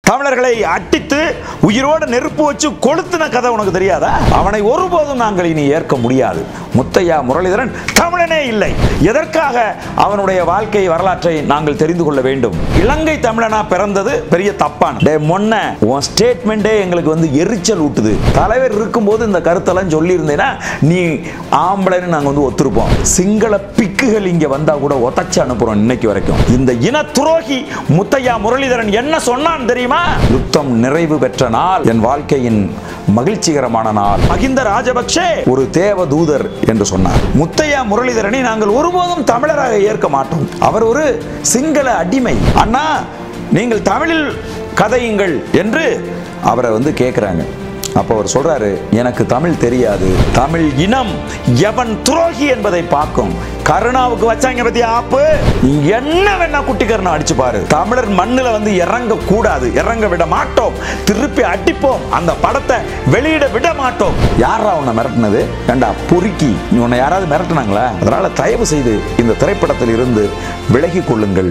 தமிழர்களை அட்டித்து உயிரோடு நெருப்பு வச்சு கொளுத்தின கதை உனக்கு தெரியாதா? அவனை ஒருபோதும் நாங்கள் இனி ஏற்க முடியாது. முத்தையா முரளிதரன் தமிழனே இல்லை. எதற்காக அவனுடைய வாழ்க்கை வரலாற்றை நாங்கள் தெரிந்து கொள்ள வேண்டும்? இலங்கை தமிழனா பிறந்தது பெரிய தப்பான உன் ஸ்டேட்மெண்டே எங்களுக்கு எரிச்சல் ஊட்டுது. தலைவர் இருக்கும்போது இந்த கருத்தெல்லாம் சொல்லி இருந்தேன்னா நீ ஆம்பளைன்னு நாங்கள் ஒத்துருப்போம். சிங்கள பிக்குகள் இங்க வந்தா கூட ஒத்தச்சு அனுப்புறோம். இன்னைக்கு வரைக்கும் இந்த இன துரோகி முத்தையா முரளிதரன் என்ன சொன்னான் தெரியுமா? யுத்தம் நிறைவு பெற்ற நாள் என் வாழ்க்கையின் மகிழ்ச்சிகரமான நாள். மஹிந்த ராஜபக்ஷே ஒரு தேவ தூதர் என்று சொன்னார். முத்தையா முரளிதரனை நாங்கள் ஒருபோதும் தமிழராக ஏற்க மாட்டோம். அவர் ஒரு சிங்கள அடிமை. அண்ணா நீங்கள் தமிழில் கதையுங்கள் என்று அவரை கேட்கிறாங்க. அப்போ அவர் சொல்றாரு, எனக்கு தமிழ் தெரியாது. தமிழ் இனம் எவன் துரோகி என்பதை பார்க்கும். கருணாவுக்கு வச்சாங்க பத்தி ஆப்பு என்ன வேணா குட்டி கருணா அடிச்சு பாரு. தமிழர் மண்ணுல இறங்க கூடாது, இறங்க விட மாட்டோம். திருப்பி அடிப்போம். அந்த படத்தை வெளியிட விட மாட்டோம். யாரா உன்னை மிரட்டினது? ஏண்டா பொறுக்கி, நீ உன்னை யாராவது மிரட்டினாங்களா? அதனால தயவு செய்து இந்த திரைப்படத்தில் இருந்து விலகி கொள்ளுங்கள்.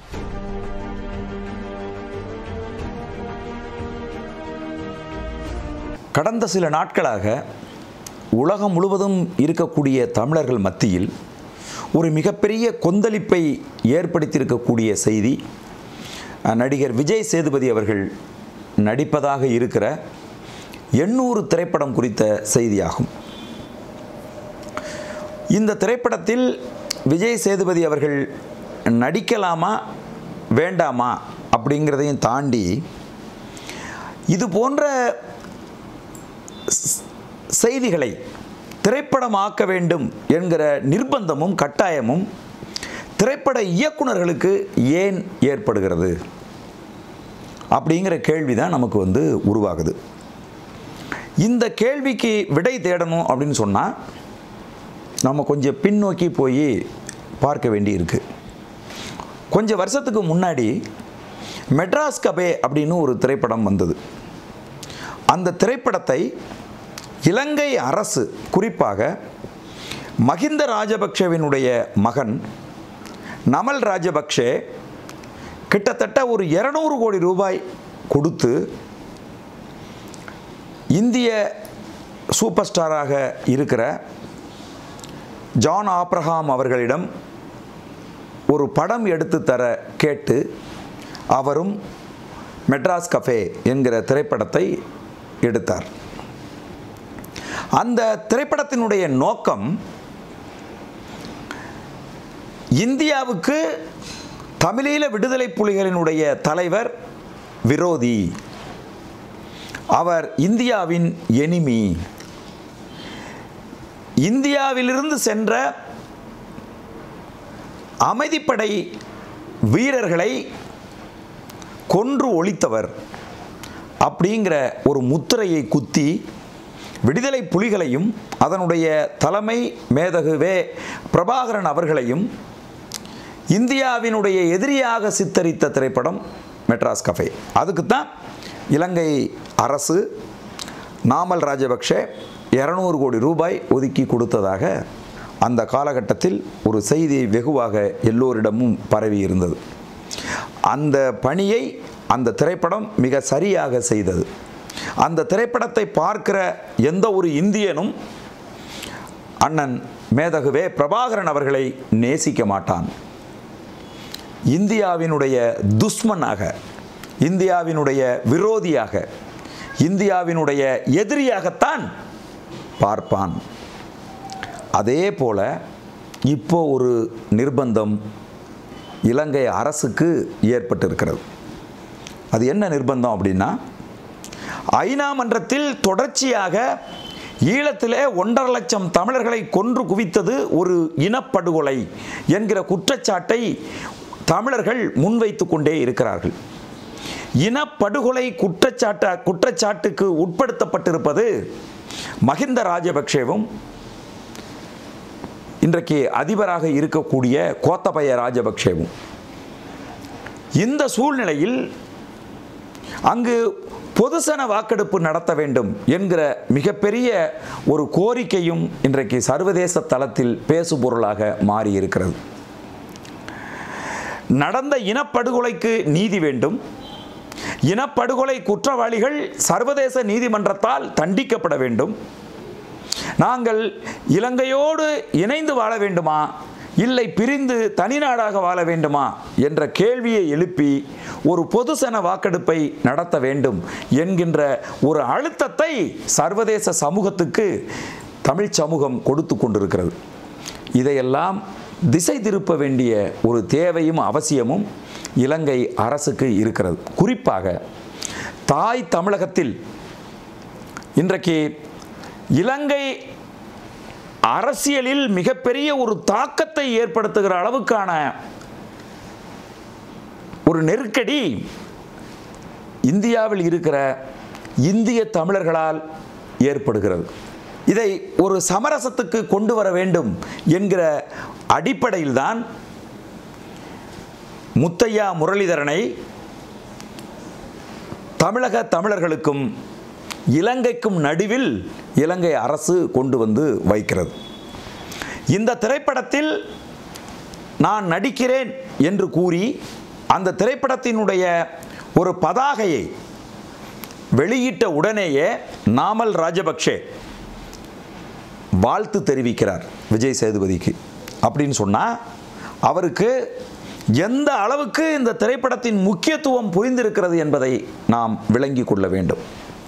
கடந்த சில நாட்களாக உலகம் முழுவதும் இருக்கக்கூடிய தமிழர்கள் மத்தியில் ஒரு மிகப்பெரிய கொந்தளிப்பை ஏற்படுத்தியிருக்கக்கூடிய செய்தி நடிகர் விஜய் சேதுபதி அவர்கள் நடிப்பதாக இருக்கிற 800 திரைப்படம் குறித்த செய்தியாகும். இந்த திரைப்படத்தில் விஜய் சேதுபதி அவர்கள் நடிக்கலாமா வேண்டாமா அப்படிங்கிறதையும் தாண்டி இது போன்ற செய்திகளை திரைப்படமாக்க வேண்டும் என்கிற நிர்பந்தமும் கட்டாயமும் திரைப்பட இயக்குனர்களுக்கு ஏன் ஏற்படுகிறது அப்படிங்கிற கேள்விதான் நமக்கு உருவாகுது. இந்த கேள்விக்கு விடை தேடணும் அப்படின்னு சொன்னால் நம்ம கொஞ்சம் பின்னோக்கி போய் பார்க்க வேண்டி இருக்கு. கொஞ்சம் வருஷத்துக்கு முன்னாடி மெட்ராஸ் கபே அப்படின்னு ஒரு திரைப்படம் வந்தது. அந்த திரைப்படத்தை இலங்கை அரசு, குறிப்பாக மஹிந்த ராஜபக்ஷவினுடைய மகன் நமல் ராஜபக்ஷே கிட்டத்தட்ட ஒரு 200 கோடி ரூபாய் கொடுத்து இந்திய சூப்பர் ஸ்டாராக இருக்கிற ஜான் ஆப்ரஹாம் அவர்களிடம் ஒரு படம் எடுத்து தர கேட்டு அவரும் மெட்ராஸ் கஃபே என்கிற திரைப்படத்தை எடுத்தார். அந்த திரைப்படத்தினுடைய நோக்கம் இந்தியாவுக்கு தமிழீழ விடுதலை புலிகளினுடைய தலைவர் விரோதி, அவர் இந்தியாவின் எனிமி, இந்தியாவிலிருந்து சென்ற அமைதிப்படை வீரர்களை கொன்று ஒழித்தவர் அப்படிங்கிற ஒரு முத்திரையை குத்தி விடுதலை புலிகளையும் அதனுடைய தலைமை மேதகுவே பிரபாகரன் அவர்களையும் இந்தியாவினுடைய எதிரியாக சித்தரித்த திரைப்படம் மெட்ராஸ் கஃபே. அதுக்குத்தான் இலங்கை அரசு நாமல் ராஜபக்ஷே 200 கோடி ரூபாய் ஒதுக்கி கொடுத்ததாக அந்த காலகட்டத்தில் ஒரு செய்தி வெகுவாக எல்லோரிடமும் பரவி இருந்தது. அந்த பணியை அந்த திரைப்படம் மிக சரியாக செய்தது. அந்த திரைப்படத்தை பார்க்கிற எந்த ஒரு இந்தியனும் அண்ணன் மேதகுவே பிரபாகரன் அவர்களை நேசிக்க மாட்டான். இந்தியாவினுடைய துஷ்மனாக, இந்தியாவினுடைய விரோதியாக, இந்தியாவினுடைய எதிரியாகத்தான் பார்ப்பான். அதே போல இப்போ ஒரு நிர்பந்தம் இலங்கை அரசுக்கு ஏற்பட்டிருக்கிறது. அது என்ன நிர்பந்தம் அப்படின்னா, ஐநா மன்றத்தில் தொடர்ச்சியாக ஈழத்திலே 1.5 லட்சம் தமிழர்களை கொன்று குவித்தது ஒரு இனப்படுகொலை என்கிற குற்றச்சாட்டை தமிழர்கள் முன்வைத்து கொண்டே இருக்கிறார்கள். இனப்படுகொலை குற்றச்சாட்டுக்கு உட்படுத்தப்பட்டிருப்பது மஹிந்த ராஜபக்ஷேவும் இன்றைக்கு அதிபராக இருக்கக்கூடிய கோத்தபய ராஜபக்ஷேவும். இந்த சூழ்நிலையில் அங்கு பொதுசன வாக்கெடுப்பு நடத்த வேண்டும் என்கிற மிகப்பெரிய ஒரு கோரிக்கையும் இன்றைக்கு சர்வதேச தளத்தில் பேசுபொருளாக மாறியிருக்கிறது. நடந்த இனப்படுகொலைக்கு நீதி வேண்டும், இனப்படுகொலை குற்றவாளிகள் சர்வதேச நீதிமன்றத்தால் தண்டிக்கப்பட வேண்டும். நாங்கள் இலங்கையோடு இணைந்து வாழ வேண்டுமா, இல்லை பிரிந்து தனிநாடாக வாழ வேண்டுமா என்ற கேள்வியை எழுப்பி ஒரு பொதுசன வாக்கெடுப்பை நடத்த வேண்டும் என்கின்ற ஒரு அழுத்தத்தை சர்வதேச சமூகத்துக்கு தமிழ் சமூகம் கொடுத்து கொண்டிருக்கிறது. இதையெல்லாம் திசை திருப்ப வேண்டிய ஒரு தேவையும் அவசியமும் இலங்கை அரசுக்கு இருக்கிறது. குறிப்பாக தாய் தமிழகத்தில் இன்றைக்கு இலங்கை அரசியலில் மிகப்பெரிய ஒரு தாக்கத்தை ஏற்படுத்துகிற அளவுக்கான ஒரு நெருக்கடி இந்தியாவில் இருக்கிற இந்திய தமிழர்களால் ஏற்படுகிறது. இதை ஒரு சமரசத்துக்கு கொண்டு வர வேண்டும் என்கிற அடிப்படையில்தான் முத்தையா முரளிதரனை தமிழக தமிழர்களுக்கும் இலங்கைக்கும் நடுவில் இலங்கை அரசு கொண்டு வந்து வைக்கிறது. இந்த திரைப்படத்தில் நான் நடிக்கிறேன் என்று கூறி அந்த திரைப்படத்தினுடைய ஒரு பதாகையை வெளியிட்ட உடனேயே நாமல் ராஜபக்ஷே வாழ்த்து தெரிவிக்கிறார் விஜய் சேதுபதிக்கு. அப்படின்னு சொன்னால் அவருக்கு எந்த அளவுக்கு இந்த திரைப்படத்தின் முக்கியத்துவம் புரிந்திருக்கிறது என்பதை நாம் விளங்கி கொள்ள வேண்டும்.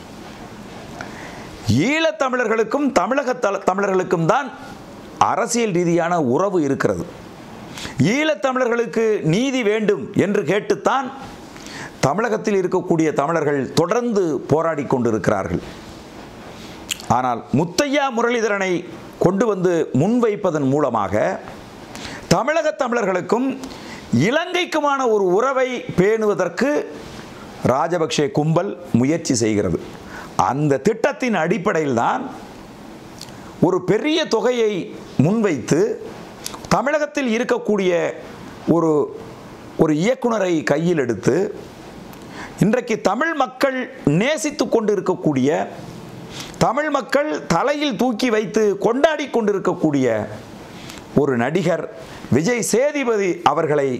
ஈழத்தமிழர்களுக்கும் தமிழக தமிழர்களுக்கும் தான் அரசியல் ரீதியான உறவு இருக்கிறது. ஈழத்தமிழர்களுக்கு நீதி வேண்டும் என்று கேட்டுத்தான் தமிழகத்தில் இருக்கக்கூடிய தமிழர்கள் தொடர்ந்து போராடி கொண்டிருக்கிறார்கள். ஆனால் முத்தையா முரளிதரனை கொண்டு வந்து முன்வைப்பதன் மூலமாக தமிழக தமிழர்களுக்கும் இலங்கைக்குமான ஒரு உறவை பேணுவதற்கு ராஜபக்ஷே கும்பல் முயற்சி செய்கிறது. அந்த திட்டத்தின் அடிப்படையில் தான் ஒரு பெரிய தொகையை முன்வைத்து தமிழகத்தில் இருக்கக்கூடிய ஒரு இயக்குனரை கையில் எடுத்து இன்றைக்கு தமிழ் மக்கள் நேசித்து கொண்டு இருக்கக்கூடிய, தமிழ் மக்கள் தலையில் தூக்கி வைத்து கொண்டாடி கொண்டிருக்கக்கூடிய ஒரு நடிகர் விஜய் சேதுபதி அவர்களை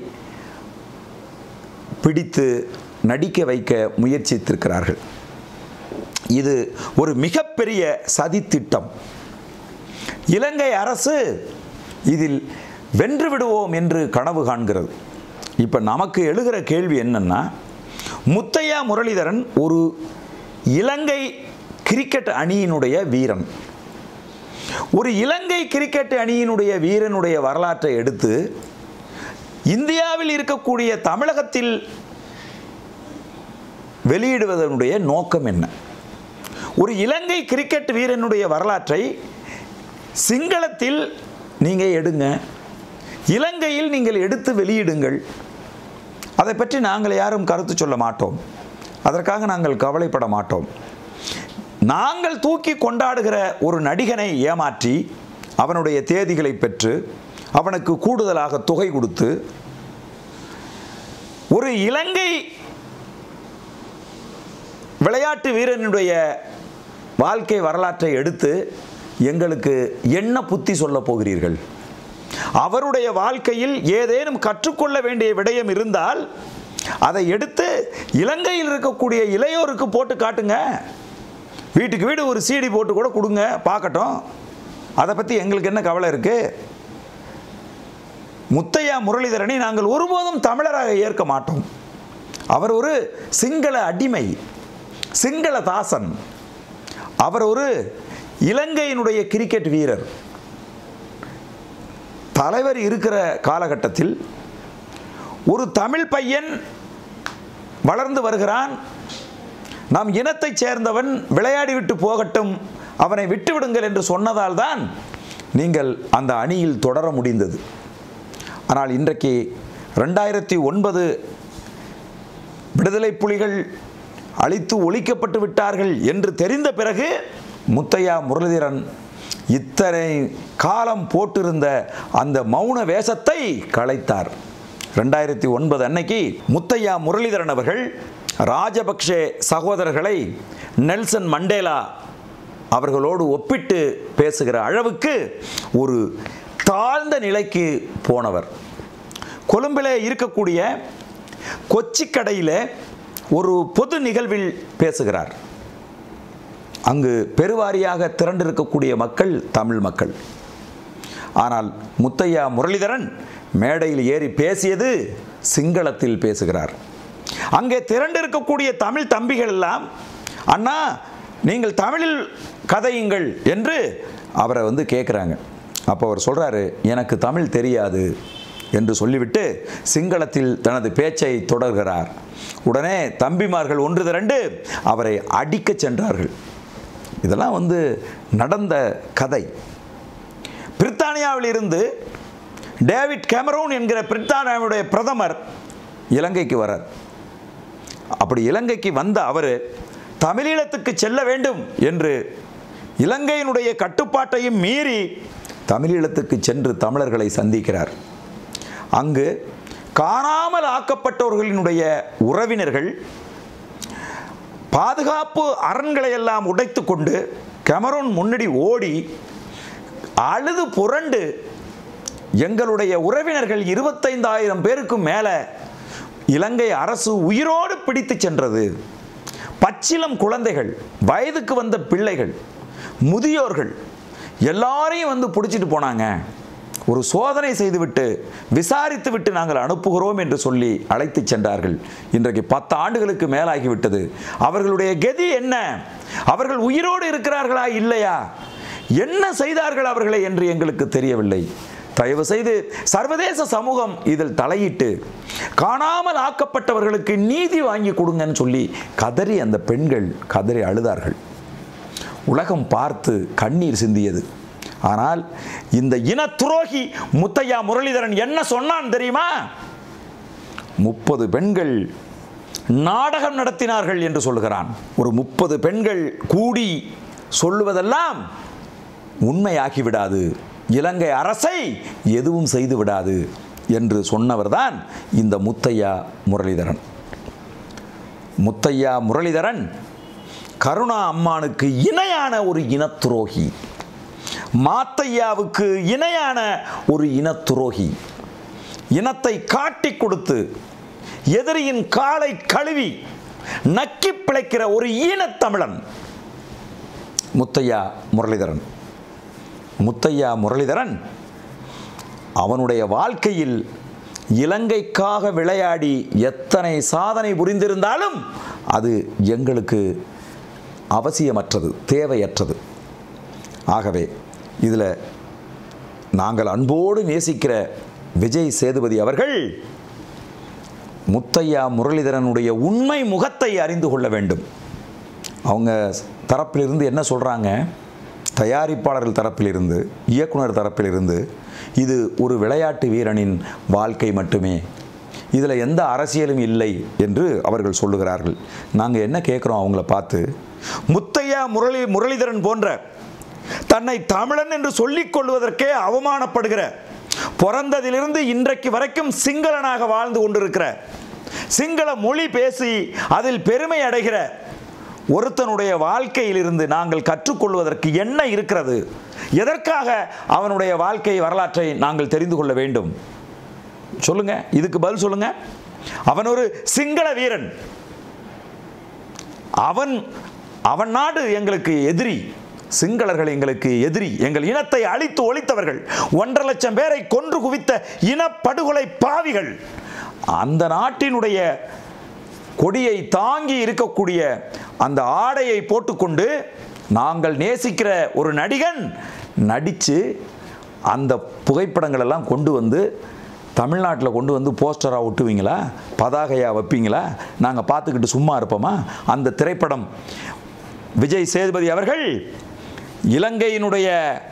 பிடித்து நடிக்க வைக்க முயற்சித்திருக்கிறார்கள். இது ஒரு மிகப்பெரிய சதித்திட்டம். இலங்கை அரசு இதில் வென்று விடுவோம் என்று கனவு காண்கிறது. இப்போ நமக்கு எழுகிற கேள்வி என்னன்னா, முத்தையா முரளிதரன் ஒரு இலங்கை கிரிக்கெட் அணியினுடைய வீரன். ஒரு இலங்கை கிரிக்கெட் அணியினுடைய வீரனுடைய வரலாற்றை எடுத்து இந்தியாவில் இருக்கக்கூடிய தமிழகத்தில் வெளியிடுவதனுடைய நோக்கம் என்ன? ஒரு இலங்கை கிரிக்கெட் வீரனுடைய வரலாற்றை சிங்களத்தில் நீங்கள் எடுங்க, இலங்கையில் நீங்கள் எடுத்து வெளியிடுங்கள். அதை பற்றி நாங்கள் யாரும் கருத்து சொல்ல மாட்டோம். அதற்காக நாங்கள் கவலைப்பட மாட்டோம். நாங்கள் தூக்கி கொண்டாடுகிற ஒரு நடிகனை ஏமாற்றி அவனுடைய தேதிகளை பெற்று அவனுக்கு கூடுதலாக தொகை கொடுத்து ஒரு இலங்கை விளையாட்டு வீரனுடைய வாழ்க்கை வரலாற்றை எடுத்து எங்களுக்கு என்ன புத்தி சொல்ல போகிறீர்கள்? அவருடைய வாழ்க்கையில் ஏதேனும் கற்றுக்கொள்ள வேண்டிய விடயம் இருந்தால் அதை எடுத்து இலங்கையில் இருக்கக்கூடிய இளையோருக்கு போட்டு காட்டுங்க. வீட்டுக்கு வீடு ஒரு சிடி போட்டு கூட கொடுங்க, பார்க்கட்டும். அதை பற்றி எங்களுக்கு என்ன கவலை இருக்கு? முத்தையா முரளிதரனை நாங்கள் ஒருபோதும் தமிழராக ஏற்க மாட்டோம். அவர் ஒரு சிங்கள அடிமை, சிங்கள தாசன். அவர் ஒரு இலங்கையினுடைய கிரிக்கெட் வீரர். தலைவர் இருக்கிற காலகட்டத்தில் ஒரு தமிழ் பையன் வளர்ந்து வருகிறான். நம் இனத்தைச் சேர்ந்தவன், விளையாடிவிட்டு போகட்டும், அவனை விட்டுவிடுங்கள் என்று சொன்னதால் தான் நீங்கள் அந்த அணியில் தொடர முடிந்தது. ஆனால் இன்றைக்கு 2009 விடுதலை புலிகள் அழித்து ஒழிக்கப்பட்டு விட்டார்கள் என்று தெரிந்த பிறகு முத்தையா முரளிதரன் இத்தனை காலம் போட்டிருந்த அந்த மௌன வேஷத்தை களைத்தார். 2009 அன்னைக்கு முத்தையா முரளிதரன் அவர்கள் ராஜபக்ஷே சகோதரர்களை நெல்சன் மண்டேலா அவர்களோடு ஒப்பிட்டு பேசுகிற அளவுக்கு ஒரு தாழ்ந்த நிலைக்கு போனவர். கொழும்பிலே இருக்கக்கூடிய கொச்சிக்கடையில் ஒரு பொது நிகழ்வில் பேசுகிறார். அங்கு பெருவாரியாக திரண்டிருக்கக்கூடிய மக்கள் தமிழ் மக்கள். ஆனால் முத்தையா முரளிதரன் மேடையில் ஏறி பேசியது சிங்களத்தில் பேசுகிறார். அங்கே திரண்டிருக்கக்கூடிய தமிழ் தம்பிகள் எல்லாம், அண்ணா நீங்கள் தமிழில் கதையுங்கள் என்று அவரை கேட்குறாங்க. அப்போ அவர் சொல்கிறாரு, எனக்கு தமிழ் தெரியாது என்று சொல்லிவிட்டு சிங்களத்தில் தனது பேச்சை தொடர்கிறார். உடனே தம்பிமார்கள் ஒன்று திரண்டு அவரை அடிக்க சென்றார்கள். இதெல்லாம் நடந்த கதை. பிரித்தானியாவில் இருந்து டேவிட் கேமரூன் என்கிற பிரித்தானியாவுடைய பிரதமர் இலங்கைக்கு வரார். அப்படி இலங்கைக்கு வந்த அவர் தமிழீழத்துக்கு செல்ல வேண்டும் என்று இலங்கையினுடைய கட்டுப்பாட்டையும் மீறி தமிழீழத்துக்கு சென்று தமிழர்களை சந்திக்கிறார். அங்கு காணாமல் ஆக்கப்பட்டவர்களினுடைய உறவினர்கள் பாதுகாப்பு அரண்களை எல்லாம் உடைத்து கொண்டு கேமரூன் முன்னாடி ஓடி அழுது புரண்டு, எங்களுடைய உறவினர்கள் 25,000 பேருக்கு மேலே இலங்கை அரசு உயிரோடு பிடித்து சென்றது. பச்சிலம் குழந்தைகள், வயதுக்கு வந்த பிள்ளைகள், முதியோர்கள் எல்லாரையும் பிடிச்சிட்டு போனாங்க. ஒரு சோதனை செய்துவிட்டு விசாரித்து விட்டு நாங்கள் அனுப்புகிறோம் என்று சொல்லி அழைத்து சென்றார்கள். இன்றைக்கு 10 ஆண்டுகளுக்கு மேலாகிவிட்டது. அவர்களுடைய கதி என்ன? அவர்கள் உயிரோடு இருக்கிறார்களா இல்லையா? என்ன செய்தார்கள் அவர்களை என்று எங்களுக்கு தெரியவில்லை. தயவு செய்து சர்வதேச சமூகம் இதில் தலையிட்டு காணாமல் ஆக்கப்பட்டவர்களுக்கு நீதி வாங்கி கொடுங்கன்னு சொல்லி கதறி அந்த பெண்கள் கதறி அழுதார்கள். உலகம் பார்த்து கண்ணீர் சிந்தியது. ஆனால் இந்த இன துரோகி முத்தையா முரளிதரன் என்ன சொன்னான் தெரியுமா? 30 பெண்கள் நாடகம் நடத்தினார்கள் என்று சொல்லுகிறான். ஒரு 30 பெண்கள் கூடி சொல்லுவதெல்லாம் உண்மையாகிவிடாது, இலங்கை அரசை எதுவும் செய்து விடாது என்று சொன்னவர்தான் இந்த முத்தையா முரளிதரன். முத்தையா முரளிதரன் கருணா அம்மானுக்கு இணையான ஒரு இனத்துரோகி, மாத்தையாவுக்கு இணையான ஒரு இனத்துரோகி. இனத்தை காட்டி கொடுத்து எதிரியின் காலை கழுவி நக்கி பிழைக்கிற ஒரு ஈனத்தமிழன் முத்தையா முரளிதரன். முத்தையா முரளிதரன் அவனுடைய வாழ்க்கையில் இலங்கைக்காக விளையாடி எத்தனை சாதனை புரிந்திருந்தாலும் அது எங்களுக்கு அவசியமற்றது, தேவையற்றது. ஆகவே இதில் நாங்கள் அன்போடு நேசிக்கிற விஜய் சேதுபதி அவர்கள் முத்தையா முரளிதரனுடைய உண்மை முகத்தை அறிந்து கொள்ள வேண்டும். அவங்க தரப்பிலிருந்து என்ன சொல்கிறாங்க? தயாரிப்பாளர்கள் தரப்பிலிருந்து, இயக்குனர் தரப்பிலிருந்து இது ஒரு விளையாட்டு வீரனின் வாழ்க்கை மட்டுமே, இதில் எந்த அரசியலும் இல்லை என்று அவர்கள் சொல்லுகிறார்கள். நாங்கள் என்ன கேட்குறோம் அவங்கள பார்த்து? முத்தையா முரளிதரன் போன்ற தன்னை தமிழன் என்று சொல்லிக் கொள்வதற்கே அவமானப்படுகிற, பிறந்ததிலிருந்து இன்றைக்கு வரைக்கும் சிங்களனாக வாழ்ந்து கொண்டிருக்கிற, சிங்கள மொழி பேசி அதில் பெருமை அடைகிற ஒருத்தனுடைய வாழ்க்கையிலிருந்து நாங்கள் கற்றுக்கொள்வதற்கு என்ன இருக்கிறது? எதற்காக அவனுடைய வாழ்க்கை வரலாற்றை நாங்கள் தெரிந்து கொள்ள வேண்டும்? சொல்லுங்க, இதுக்கு பதில் சொல்லுங்க. அவன் ஒரு சிங்கள வீரன். அவன் நாடு எங்களுக்கு எதிரி, சிங்களர்கள் எங்களுக்கு எதிரி, எங்கள் இனத்தை அழித்து ஒழித்தவர்கள், 1.5 லட்சம் பேரை கொன்று குவித்த இனப்படுகொலை பாவிகள். அந்த நாட்டினுடைய கொடியை தாங்கி இருக்கக்கூடிய அந்த ஆடையை போட்டுக்கொண்டு நாங்கள் நேசிக்கிற ஒரு நடிகன் நடித்து அந்த புகைப்படங்கள் எல்லாம் கொண்டு வந்து தமிழ்நாட்டில் கொண்டு வந்து போஸ்டராக ஒட்டுவீங்களா? பதாகையாக வைப்பீங்களா? நாங்கள் பார்த்துக்கிட்டு சும்மா இருப்போமா? அந்த திரைப்படம் விஜய் சேதுபதி அவர்கள் இலங்கையினுடைய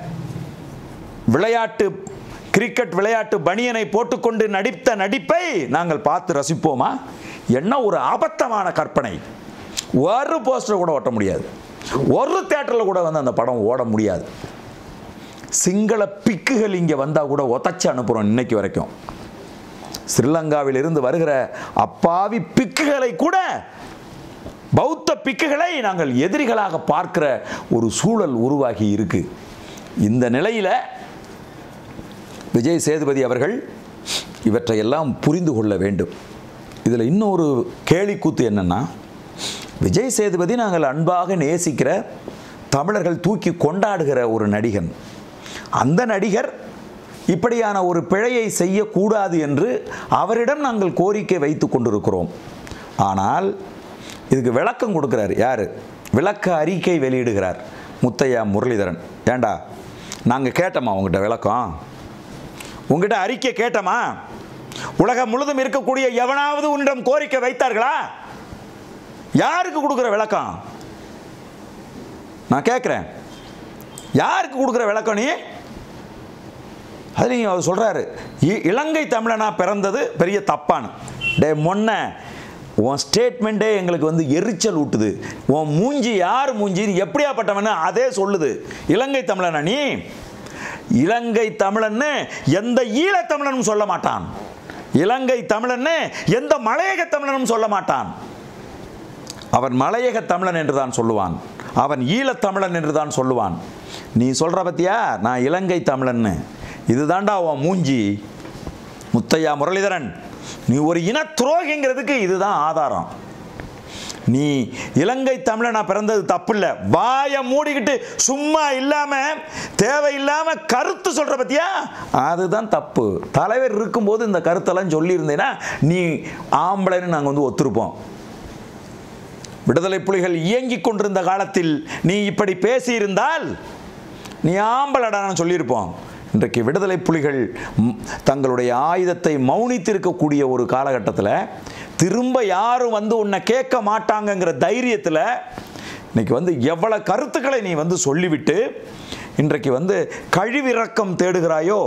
கிரிக்கெட் விளையாட்டு பனியனை போட்டுக்கொண்டு நடித்த நடிப்பை நாங்கள் பார்த்து ரசிப்போமா? என்ன ஒரு அபத்தமான கற்பனை! ஒரு போஸ்டர் கூட ஒட்ட முடியாது, ஒரு தியேட்டரில் கூட வந்து அந்த படம் ஓட முடியாது. சிங்கள பிக்குகள் இங்கே வந்தால் கூட ஒத்தச்சு அனுப்புகிறோம் இன்னைக்கு வரைக்கும். ஸ்ரீலங்காவில் இருந்து வருகிற அப்பாவி பிக்குகளை கூட, பௌத்த பிக்குகளை நாங்கள் எதிரிகளாக பார்க்கிற ஒரு சூழல் உருவாகி இருக்கு. இந்த நிலையில் விஜய் சேதுபதி அவர்கள் இவற்றையெல்லாம் புரிந்து கொள்ள வேண்டும். இதில் இன்னொரு கேலிக்கூத்து என்னென்னா, விஜய் சேதுபதி நாங்கள் அன்பாக நேசிக்கிற, தமிழர்கள் தூக்கி கொண்டாடுகிற ஒரு நடிகன். அந்த நடிகர் இப்படியான ஒரு பிழையை செய்யக்கூடாது என்று அவரிடம் நாங்கள் கோரிக்கை வைத்து கொண்டிருக்கிறோம். ஆனால் இதுக்கு விளக்கம் கொடுக்கிறார் யார்? விளக்க அறிக்கை வெளியிடுகிறார் முத்தையா முரளிதரன். ஏண்டா நாங்கள் கேட்டோமா உங்ககிட்ட விளக்கம்? உங்ககிட்ட அறிக்கை கேட்டோமா? உலகம் முழுதும் இருக்கக்கூடிய எவனாவது உன்னிடம் கோரிக்கை வைத்தார்களா? யாருக்கு கொடுக்குற விளக்கம்? நான் கேட்குறேன், யாருக்கு கொடுக்குற விளக்கம் நீ? அது நீங்கள் அவர் சொல்கிறாரு, இலங்கை தமிழனா பிறந்தது பெரிய தப்பானு. டே மொன்ன, உன் ஸ்டேட்மெண்ட்டே எங்களுக்கு வந்து எரிச்சல் ஊட்டுது. உன் மூஞ்சி யார் மூஞ்சி, எப்படியாப்பட்டவன்னு அதே சொல்லுது. இலங்கை தமிழனா நீ? இலங்கை தமிழன்னு எந்த ஈழத்தமிழனும் சொல்ல மாட்டான். இலங்கை தமிழன்னு எந்த மலையக தமிழனும் சொல்ல மாட்டான். அவன் மலையக தமிழன் என்று தான் சொல்லுவான், அவன் ஈழத்தமிழன் என்று தான் சொல்லுவான். நீ சொல்கிற பத்தியா நான் இலங்கை தமிழன்னு, இதுதான்டா உன் மூஞ்சி. முத்தையா முரளிதரன், நீ ஒரு இன துரோகிங்கிறதுக்கு இதுதான் ஆதாரம். நீ இலங்கை தமிழனா பிறந்தது தப்பு இல்லை. வாயை மூடிக்கிட்டு சும்மா இல்லாமல் தேவையில்லாமல் கருத்து சொல்கிற பத்தியா, அதுதான் தப்பு. தலைவர் இருக்கும்போது இந்த கருத்தெல்லாம் சொல்லியிருந்தேன்னா நீ ஆம்பளைன்னு நாங்கள் வந்து ஒத்துருப்போம். விடுதலை புலிகள் இயங்கிக் கொண்டிருந்த காலத்தில் நீ இப்படி பேசியிருந்தால் நீ ஆம்பளடான்னு சொல்லியிருப்போம். இன்றைக்கு விடுதலை புலிகள் தங்களுடைய ஆயுதத்தை மௌனித்திருக்கக்கூடிய ஒரு காலகட்டத்தில், திரும்ப யாரும் வந்து உன்னை கேட்க மாட்டாங்கங்கிற தைரியத்தில் இன்னைக்கு வந்து எவ்வளோ கருத்துக்களை நீ வந்து சொல்லிவிட்டு இன்றைக்கு வந்து கழிவிறக்கம் தேடுகிறாயோ.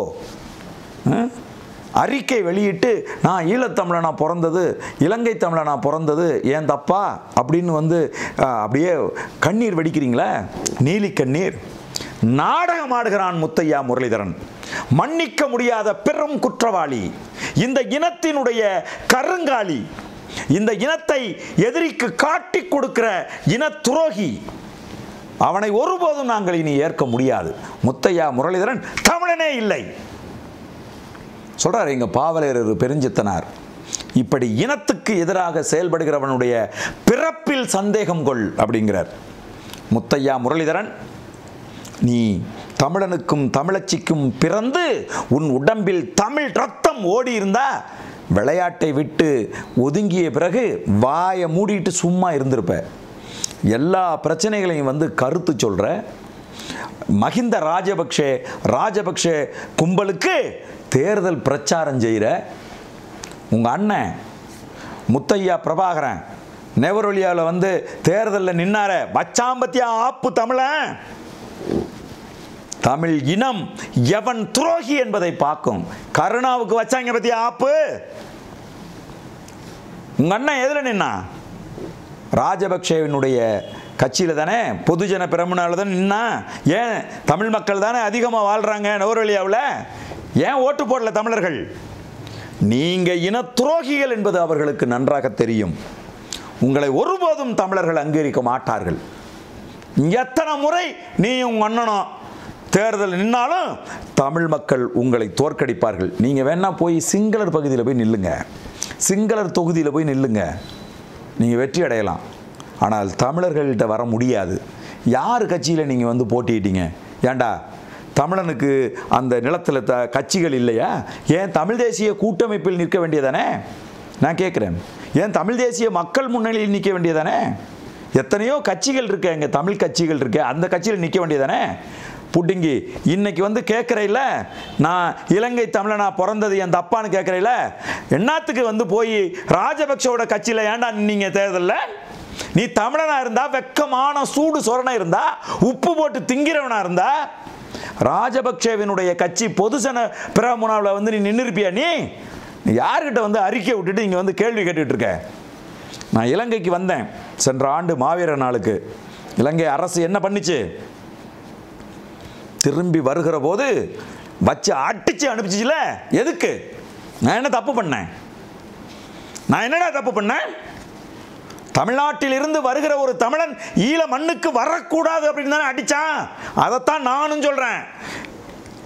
அறிக்கை வெளியிட்டு நான் ஈழத்தமிழனா பிறந்தது, இலங்கை தமிழனா பிறந்தது ஏன் தப்பா அப்படின்னு வந்து அப்படியே கண்ணீர் வெடிக்கிறீங்களே, நீலி கண்ணீர். நாடகம் ஆடுகிறான் முத்தையா முரளிதரன், மன்னிக்க முடியாத பெரும் குற்றவாளி, இந்த இனத்தினுடைய கருங்காலி, இந்த இனத்தை எதிரிக்கு காட்டி கொடுக்கிற இன துரோகி. அவனை ஒருபோதும் நாங்கள் இனி ஏற்க முடியாது. முத்தையா முரளிதரன் தமிழனே இல்லை சொல்றார் எங்க பாவலரர் பெருஞ்சித்தனார். இப்படி இனத்துக்கு எதிராக செயல்படுகிறவனுடைய பிறப்பில் சந்தேகம் கொள் அப்படிங்கிறார் முத்தையா முரளிதரன். நீ தமிழனுக்கும் தமிழச்சிக்கும் பிறந்து உன் உடம்பில் தமிழ் ரத்தம் ஓடி இருந்தா விளையாட்டை விட்டு ஒதுங்கிய பிறகு வாயை மூடிட்டு சும்மா இருந்திருப்ப. எல்லா பிரச்சனைகளையும் வந்து கருத்து சொல்ற மஹிந்த ராஜபக்ஷே கும்பலுக்கு தேர்தல் பிரச்சாரம் செய்கிற உங்கள் அண்ணன் முத்தையா பிரபாகரன் நெவரொலியாவில் வந்து தேர்தலில் நின்னார வச்சாம்பத்தியா ஆப்பு தமிழன். தமிழ் இனம் எவன் துரோகி என்பதை பார்க்கும். கருணாவுக்கு வச்சாங்க பத்தியா ஆப்பு. உங்க அண்ணன் எதில் நின்னா? ராஜபக்சேவினுடைய கட்சியில் தானே, பொதுஜன பிரமுனால தான் நின்னா. ஏன் தமிழ் மக்கள் தானே அதிகமாக வாழ்கிறாங்க நெவரொலியாவில், ஏன் ஓட்டு போடல தமிழர்கள்? நீங்க இன துரோகிகள் என்பது அவர்களுக்கு நன்றாக தெரியும். உங்களை ஒருபோதும் தமிழர்கள் அங்கீகரிக்க மாட்டார்கள். எத்தனை முறை நீ உங்க அண்ணனும் தேர்தல் நின்னாலும் தமிழ் மக்கள் உங்களை தோற்கடிப்பார்கள். நீங்கள் வேணா போய் சிங்களர் பகுதியில் போய் நில்லுங்க, சிங்களர் தொகுதியில் போய் நில்லுங்க, நீங்கள் வெற்றி அடையலாம். ஆனால் தமிழர்கள்ட்ட வர முடியாது. யார் கட்சியில் நீங்கள் வந்து போட்டிட்டீங்க? ஏண்டா தமிழனுக்கு அந்த நிலத்தில் கட்சிகள் இல்லையா? ஏன் தமிழ் தேசிய கூட்டமைப்பில் நிற்க வேண்டியதானே? நான் கேட்குறேன், ஏன் தமிழ் தேசிய மக்கள் முன்னணியில் நிற்க வேண்டியதானே? எத்தனையோ கட்சிகள் இருக்கு, எங்கள் தமிழ் கட்சிகள் இருக்கு, அந்த கட்சியில் நிற்க வேண்டியதானே? புட்டிங்கி இன்னைக்கு வந்து கேட்குறையில நான் இலங்கை தமிழனா பிறந்தது என் தப்பான்னு கேட்குறையில என்னத்துக்கு வந்து போய் ராஜபக்சோட கட்சியில் ஏண்டா நீங்கள் தேர்தலில்? நீ தமிழனா இருந்தா, வெக்கமான சூடு சொரணை இருந்தா, உப்பு போட்டு திங்கிறவனா இருந்தா, ராஜபக்சேவினுடைய கட்சி பொதுசன பிரமுனாவில் வந்து நீ நின்றுருப்பியா? நீ யார்கிட்ட வந்து அறிக்கை விட்டுட்டு இங்கே வந்து கேள்வி கேட்டுட்டு இருக்க? நான் இலங்கைக்கு வந்தேன் சென்ற ஆண்டு மாவீரர் நாளுக்கு. இலங்கை அரசு என்ன பண்ணிச்சு? திரும்பி வருகிற போது வச்சு அடிச்சு அனுப்பிச்சுல. எதுக்கு? நான் என்ன தப்பு பண்ணேன்? நான் என்னடா தப்பு பண்ணேன்? தமிழ்நாட்டில் இருந்து வருகிற ஒரு தமிழன் ஈழ மண்ணுக்கு வரக்கூடாது அப்படின்னு தானே அடிச்சான். அதைத்தான் நானும் சொல்றேன்.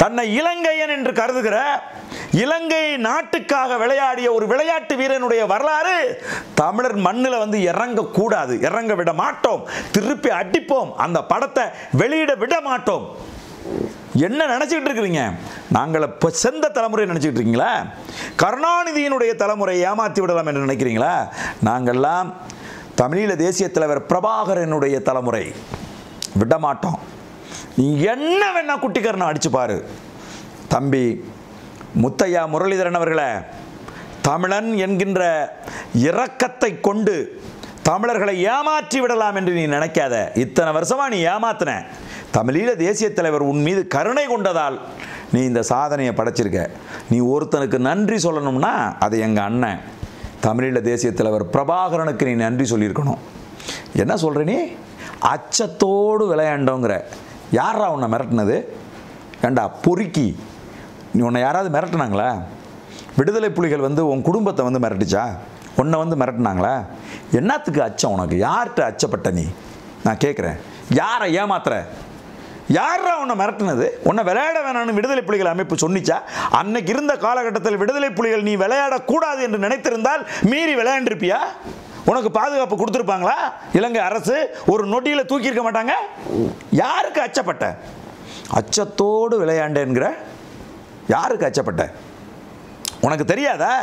தன்னை இலங்கையன் என்று கருதுகிற இலங்கை நாட்டுக்காக விளையாடிய ஒரு விளையாட்டு வீரனுடைய வரலாறு தமிழர் மண்ணில் வந்து இறங்க கூடாது, இறங்க விட மாட்டோம், திருப்பி அடிப்போம், அந்த படத்தை வெளியிட விட மாட்டோம். என்ன நினைச்சிட்டு இருக்கிறீங்க? நாங்கள் இப்போ செந்த தலைமுறை நினைச்சிட்டு இருக்கீங்களா? கருணாநிதியினுடைய தலைமுறை ஏமாற்றி விடலாம் என்று நினைக்கிறீங்களா? நாங்கள்லாம் தமிழீழ தேசிய தலைவர் பிரபாகரனுடைய தலைமுறை, விட மாட்டோம். நீ என்ன வேணா குட்டிக்கரணம் அடிச்சு பாரு. தம்பி முத்தையா முரளிதரன் அவர்களே, தமிழன் என்கின்ற இரக்கத்தை கொண்டு தமிழர்களை ஏமாற்றி விடலாம் என்று நீ நினைக்காத. இத்தனை வருஷமா நீ ஏமாத்தின. தமிழீழ தேசிய தலைவர் உன் மீது கருணை கொண்டதால் நீ இந்த சாதனையை படைச்சிருக்க. நீ ஒருத்தனுக்கு நன்றி சொல்லணும்னா அது எங்கள் அண்ணன் தமிழீழ தேசிய தலைவர் பிரபாகரனுக்கு நீ நன்றி சொல்லியிருக்கணும். என்ன சொல்கிற நீ? அச்சத்தோடு விளையாண்டோங்கிற. யாரா உன்னை மிரட்டினது? ஏண்டா பொறுக்கி, நீ உன்னை யாராவது மிரட்டினாங்களா? விடுதலை புலிகள் வந்து உன் குடும்பத்தை வந்து மிரட்டிச்சா? உன்னை வந்து மிரட்டினாங்களா? என்னத்துக்கு அச்சம் உனக்கு? யார்கிட்ட அச்சப்பட்ட நீ? நான் கேட்குறேன், யாரை ஏமாத்துற? யாரா உன்னை மிரட்டினது? உன்னை விளையாட வேணான்னு விடுதலை புலிகள் அமைப்பு சொன்னிச்சா? அன்னைக்கு இருந்த காலகட்டத்தில் விடுதலை புலிகள் நீ விளையாடக்கூடாது என்று நினைத்திருந்தால் மீறி விளையாண்டிருப்பியா? உனக்கு பாதுகாப்பு கொடுத்துருப்பாங்களா? இலங்கை அரசு ஒரு நொடியில் தூக்கியிருக்க மாட்டாங்க. யாருக்கு அச்சப்பட்ட? அச்சத்தோடு விளையாண்டேங்கிற. யாருக்கு அச்சப்பட்ட? உனக்கு தெரியாதா?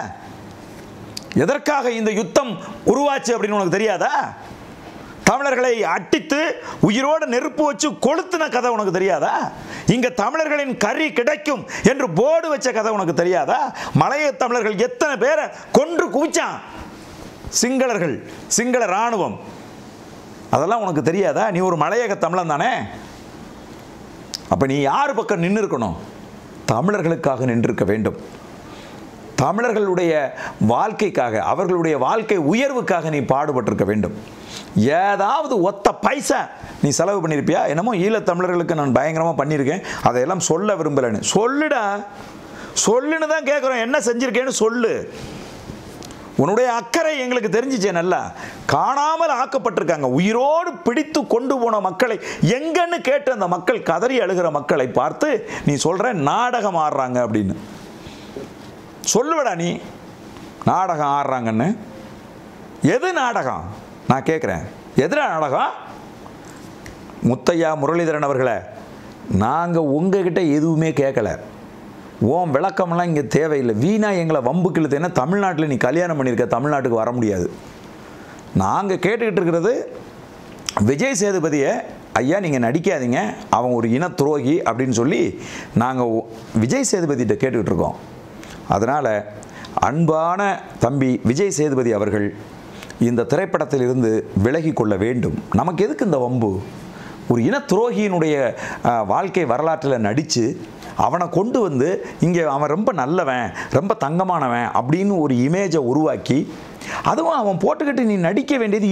எதற்காக இந்த யுத்தம் உருவாச்சு அப்படின்னு உனக்கு தெரியாதா? தமிழர்களை அட்டித்து உயிரோடு நெருப்பு வச்சு கொளுத்தின கதை உனக்கு தெரியாதா? இங்க தமிழர்களின் கறி கிடைக்கும் என்று போர்டு வச்ச கதை உனக்கு தெரியாதா? மலைய தமிழர்கள் எத்தனை பேரை கொன்று குவிச்சான் சிங்களர்கள், சிங்கள ராணுவம். அதெல்லாம் உனக்கு தெரியாதா? நீ ஒரு மலையக தமிழன் தானே. அப்ப நீ யார் பக்கம் நின்று இருக்கணும்? தமிழர்களுக்காக நின்றிருக்க வேண்டும். தமிழர்களுடைய வாழ்க்கைக்காக, அவர்களுடைய வாழ்க்கை உயர்வுக்காக நீ பாடுபட்டிருக்க வேண்டும். ஏதாவது ஒத்த பைசா நீ செலவு பண்ணியிருப்பியா? என்னமோ ஈழத்தமிழர்களுக்கு நான் பயங்கரமாக பண்ணியிருக்கேன், அதையெல்லாம் சொல்ல விரும்பலைன்னு சொல்லுடா. சொல்லுன்னு தான் கேட்குறோம். என்ன செஞ்சிருக்கேன்னு சொல்லு. உன்னுடைய அக்கறை எங்களுக்கு தெரிஞ்சிச்சே. நல்லா காணாமல் ஆக்கப்பட்டிருக்காங்க. உயிரோடு பிடித்து கொண்டு போன மக்களை எங்கன்னு கேட்டு அந்த மக்கள் கதறி அழுகிற மக்களை பார்த்து நீ சொல்ற நாடகம் ஆடுறாங்க அப்படின்னு சொல்லுவடா. நீ நாடகம் ஆடுறாங்கன்னு. எது நாடகம்? நான் கேட்குறேன், எதிரா நாடகம்? முத்தையா முரளிதரன் அவர்களே, நாங்கள் உங்ககிட்ட எதுவுமே கேட்கல. ஓம் விளக்கமெல்லாம் இங்கே தேவையில்லை. வீணா எங்களை வம்புக்கு இழுத்தேன்னா தமிழ்நாட்டில் நீ கல்யாணம் பண்ணியிருக்க, தமிழ்நாட்டுக்கு வர முடியாது. நாங்கள் கேட்டுக்கிட்டு இருக்கிறது விஜய் சேதுபதியை, ஐயா நீங்கள் நடிக்காதீங்க, அவன் ஒரு இன துரோகி அப்படின்னு சொல்லி நாங்கள் விஜய் சேதுபதிகிட்ட கேட்டுக்கிட்டு இருக்கோம். அதனால் அன்பான தம்பி விஜய் சேதுபதி அவர்கள் இந்த திரைப்படத்தில் இருந்து விலகி கொள்ள வேண்டும். நமக்கு எதுக்கு இந்த வம்பு? ஒரு இன துரோகியினுடைய வாழ்க்கை வரலாற்றில் நடித்து அவனை கொண்டு வந்து இங்கே அவன் ரொம்ப நல்லவன், ரொம்ப தங்கமானவன் அப்படின்னு ஒரு இமேஜை உருவாக்கி, அதுவும் அவன் போட்டுக்கிட்டு நீ நடிக்க வேண்டியது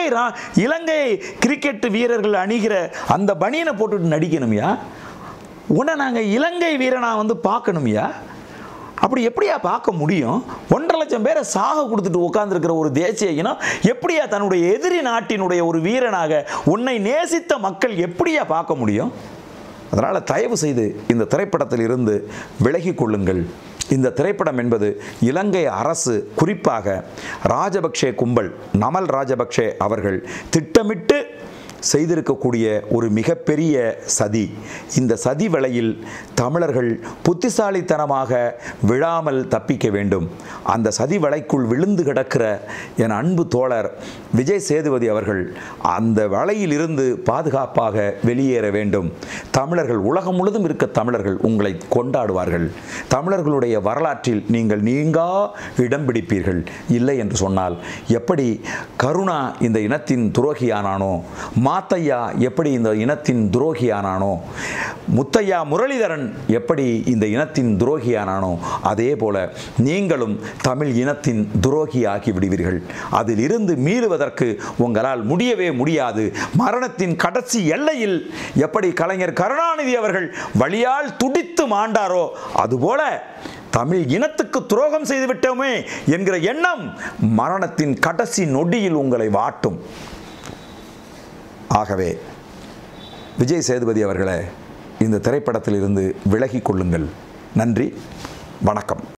இலங்கை கிரிக்கெட் வீரர்கள் அணிகிற அந்த பனியனை போட்டுக்கிட்டு நடிக்கணுமையா? உன்னை நாங்கள் இலங்கை வீரனாக வந்து பார்க்கணுமையா? அப்படி எப்படியா பார்க்க முடியும்? 1.5 லட்சம் பேரை சாக கொடுத்துட்டு உட்கார்ந்துருக்கிற ஒரு தேசிய இனம் எப்படியா தன்னுடைய எதிரி நாட்டினுடைய ஒரு வீரனாக உன்னை நேசித்த மக்கள் எப்படியா பார்க்க முடியும்? அதனால் தயவு செய்து இந்த திரைப்படத்தில் இருந்து விலகி கொள்ளுங்கள். இந்த திரைப்படம் என்பது இலங்கை அரசு, குறிப்பாக ராஜபக்ஷே கும்பல், நமல் ராஜபக்ஷே அவர்கள் திட்டமிட்டு செய்திருக்கக்கூடிய ஒரு மிகப்பெரிய சதி. இந்த சதி வலையில் தமிழர்கள் புத்திசாலித்தனமாக விழாமல் தப்பிக்க வேண்டும். அந்த சதி வலைக்குள் விழுந்து கிடக்கிற என் அன்பு தோழர் விஜய் சேதுபதி அவர்கள் அந்த வலையில் இருந்து பாதுகாப்பாக வெளியேற வேண்டும். தமிழர்கள், உலகம் முழுதும் இருக்க தமிழர்கள் உங்களை கொண்டாடுவார்கள். தமிழர்களுடைய வரலாற்றில் நீங்கள் நீங்கா இடம் பிடிப்பீர்கள். இல்லை என்று சொன்னால் எப்படி கருணா இந்த இனத்தின் துரோகியானானோ, மாத்தையா எப்படி இந்த இனத்தின் துரோகியானானோ, முத்தையா முரளிதரன் எப்படி இந்த இனத்தின் துரோகியானானோ, அதே போல நீங்களும் தமிழ் இனத்தின் துரோகி ஆகி விடுவீர்கள். அதில் இருந்து மீறுவதற்கு உங்களால் முடியவே முடியாது. மரணத்தின் கடைசி எல்லையில் எப்படி கலைஞர் கருணாநிதி அவர்கள் வலியால் துடித்து மாண்டாரோ, அதுபோல தமிழ் இனத்துக்கு துரோகம் செய்து விட்டோமே என்கிற எண்ணம் மரணத்தின் கடைசி நொடியில் உங்களை வாட்டும். ஆகவே விஜய் சேதுபதி அவர்களே, இந்த திரைப்படத்தில் இருந்து விலகிக் கொள்ளுங்கள். நன்றி, வணக்கம்.